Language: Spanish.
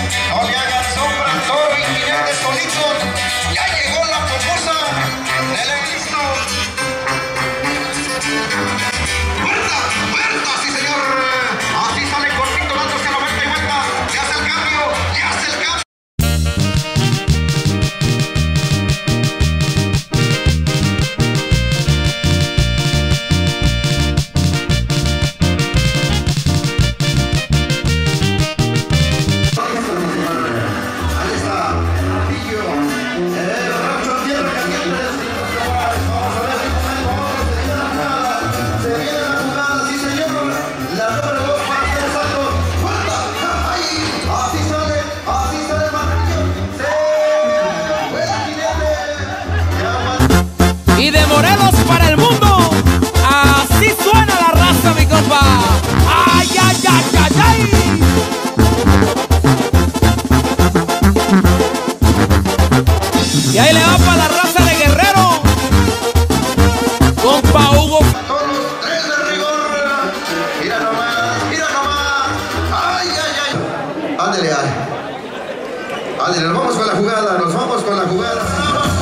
No le hagan sombra al toro y jinete solito. Ya llegó la pomosa del Cristo. ¡Vuelta! ¡Vuelta! ¡Sí, señor! Así sale cortito, dándose 90 y vuelta. Le hace el cambio, le hace el cambio. Y de Morelos para el mundo, así suena la raza, mi compa. ¡Ay, ay, ay, ay, ay! Y ahí le va para la raza de Guerrero, compa Hugo. Tres de rigor. Mira nomás, mira nomás. Ay, ay, ay. Ándale, ándale, nos vamos con la jugada, nos vamos con la jugada.